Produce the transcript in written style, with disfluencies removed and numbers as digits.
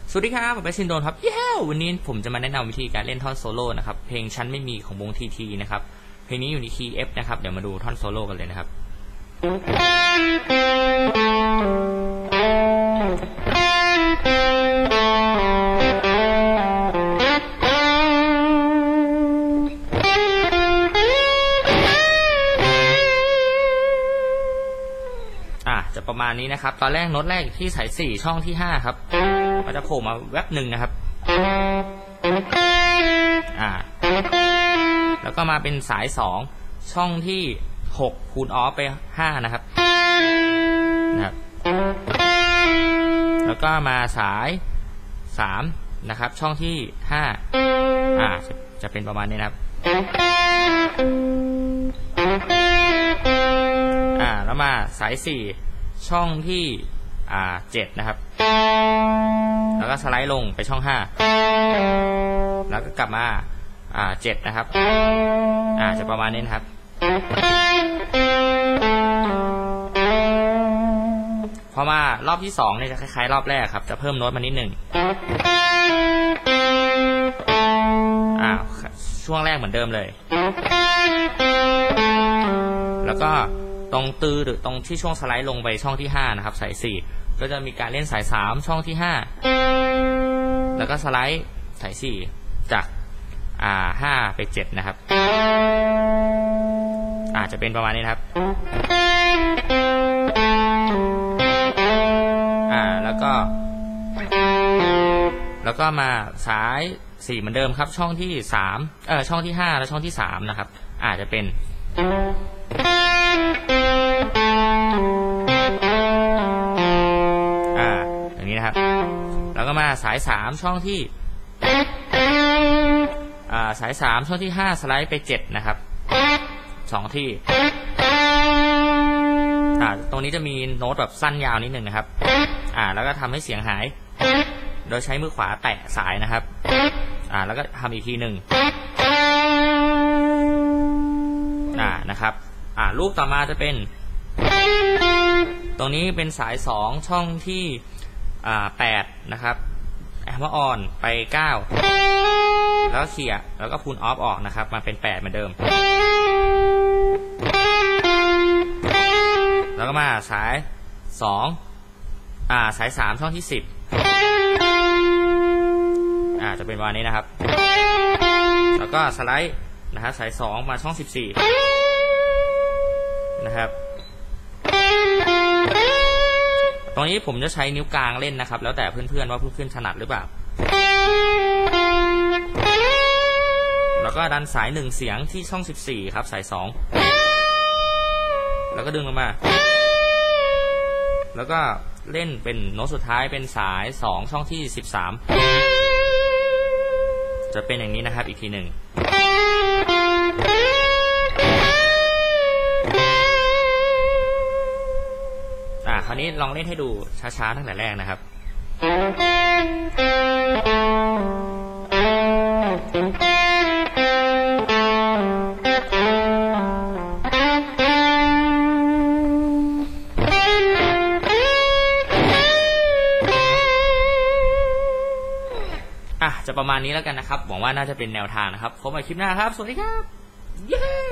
สวัสดีครับผมเป็นชินโดนครับวันนี้ผมจะมาแนะนำวิธีการเล่นท่อนโซโล่นะครับเพลงฉันไม่มีของวงทีทีนะครับเพลงนี้อยู่ในคีย์ F นะครับเดี๋ยวมาดูท่อนโซโล่กันเลยนะครับจะประมาณนี้นะครับตอนแรกโน้ตแรกที่สาย4ช่องที่5ครับมันจะโผล่มาแวบหนึ่งนะครับแล้วก็มาเป็นสาย2ช่องที่6คูณออฟไป5นะครับแล้วก็มาสาย3นะครับช่องที่5จะเป็นประมาณนี้นะครับแล้วมาสาย4ช่องที่7นะครับแล้วก็สไลด์ลงไปช่อง5แล้วก็กลับมา7นะครับจะประมาณนี้นะครับพอมารอบที่2เนี่ยจะคล้ายๆรอบแรกครับจะเพิ่มโน้ตมานิดหนึ่งช่วงแรกเหมือนเดิมเลยแล้วก็ตรงหรือตรงที่ช่วงสไลด์ลงไปช่องที่5นะครับสาย4ก็จะมีการเล่นสาย3ช่องที่5แล้วก็สไลด์สาย4จาก5ไป7นะครับจะเป็นประมาณนี้นะครับแล้วก็มาสาย4เหมือนเดิมครับช่องที่3ช่องที่5และช่องที่3นะครับจะเป็นอย่างนี้นะครับแล้วก็มาสาย3ช่องที่สาย3ช่องที่5สไลด์ไป7นะครับ2ที่ตรงนี้จะมีโน้ตแบบสั้นยาวนิดหนึ่งนะครับแล้วก็ทำให้เสียงหายโดยใช้มือขวาแตะสายนะครับแล้วก็ทำอีกทีหนึ่งนะครับรูปต่อมาจะเป็นตรงนี้เป็นสาย2ช่องที่8นะครับแอมเปอร์ออนไป9แล้วก็เคลียร์แล้วก็พูลออฟออกนะครับมาเป็น8เหมือนเดิมแล้วก็มาสาย2สาย3ช่องที่10จะเป็นวันนี้นะครับแล้วก็สไลด์นะครับสาย2มาช่อง14นะครับตรงนี้ผมจะใช้นิ้วกลางเล่นนะครับแล้วแต่เพื่อนๆว่าเพื่อนๆถนัดหรือเปล่าแล้วก็ดันสาย1เสียงที่ช่อง14ครับสาย2แล้วก็ดึงลงมาแล้วก็เล่นเป็นโน้ตสุดท้ายเป็นสาย2ช่องที่13จะเป็นอย่างนี้นะครับอีกทีหนึ่งคราวนี้ลองเล่นให้ดูช้าๆตั้งแต่แรกนะครับจะประมาณนี้แล้วกันนะครับหวังว่าน่าจะเป็นแนวทางนะครับพบกันคลิปหน้าครับสวัสดีครับ